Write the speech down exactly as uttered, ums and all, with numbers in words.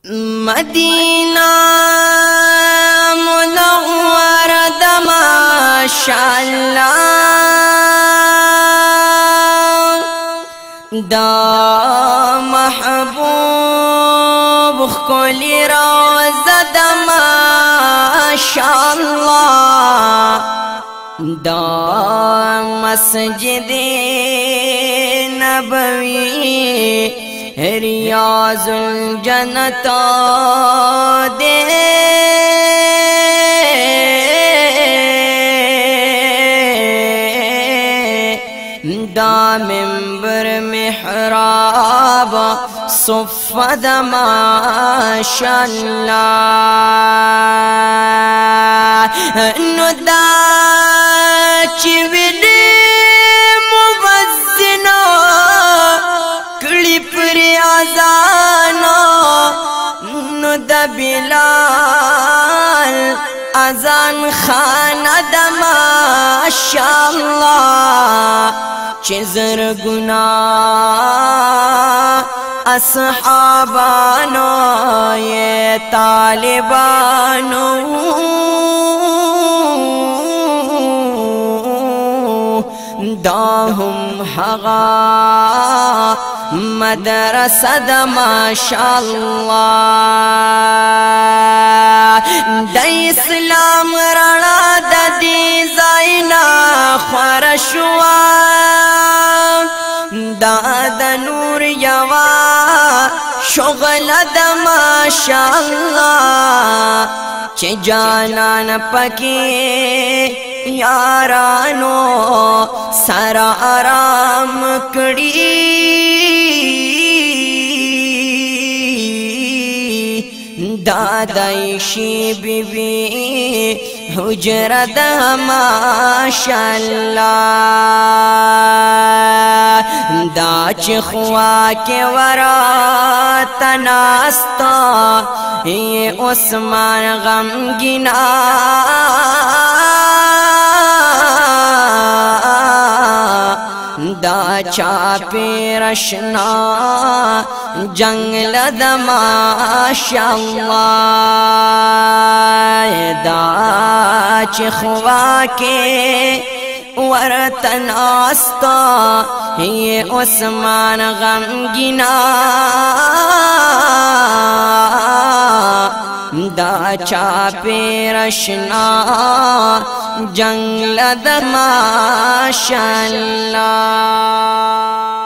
مدینہ منورہ دا ماشاءاللہ دا محبوب خلی روزہ دا ماشاءاللہ دا مسجد نبوی ریاض الجنت دے دا منبر محراب صفد ماشاءاللہ نو دا چویلی موزنو کلی پر آزانو نو دا بلال آزان خانہ دا ماشاءاللہ چزر گناہ اصحابانو یہ طالبانو داهم حغا مدرسہ دا ماشاءاللہ دا اسلام رڑا دا دی زائنا خورشوا دا دا نور یوا شغل دا ماشاءاللہ چه جانان پکی یارانو سر آرام کڑی دادائشی بی بی حجر دا ماشاءاللہ دا چخوا کے ورات ناستا یہ عثمان غمگنا دا چاپی رشنا جنگل دا ماشاءاللہ دا چخوا کے ورطن آستا یہ عثمان غمگنا دا چاپی رشنا جنگل دا ماشاءاللہ